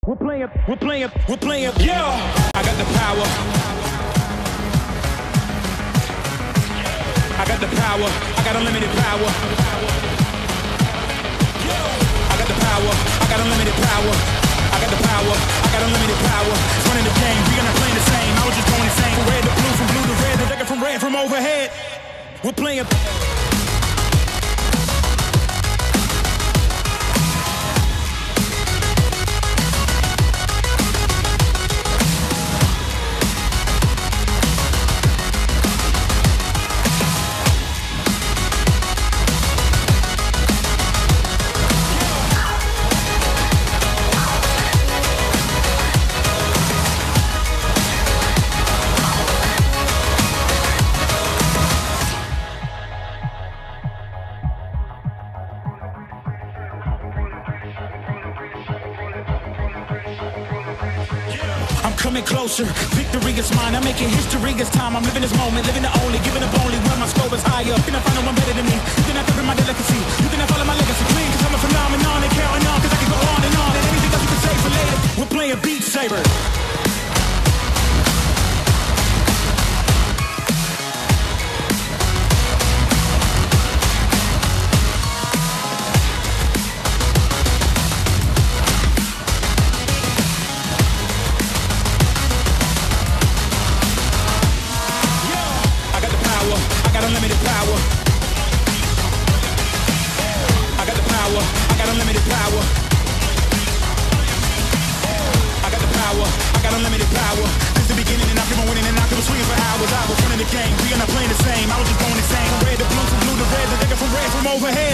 We're playing, yeah! I got the power. I got the power, I got unlimited power. I got the power, I got unlimited power. I got the power, I got unlimited power. It's running the game, we gonna play the same. I was just going insane, from red to blue, from blue to red, the decker from red from overhead. We're playing. Coming closer, victory is mine. I'm making history, it's time. I'm living this moment, living the only, giving up only when my scope is higher. You cannot find no one better than me. You cannot cover my delicacy. You cannot follow my legacy clean, cause I'm a phenomenon and counting on, cause I can go on and on. And anything else you can say for later. We're playing beat saber. Unlimited power. I got the power. I got unlimited power. I got the power. I got unlimited power. Since the beginning, and I keep on winning, and I keep on swinging for hours. I was running the game. We are not playing the same. I was just going insane. From red to blue, from blue to red, the nigga from red from overhead.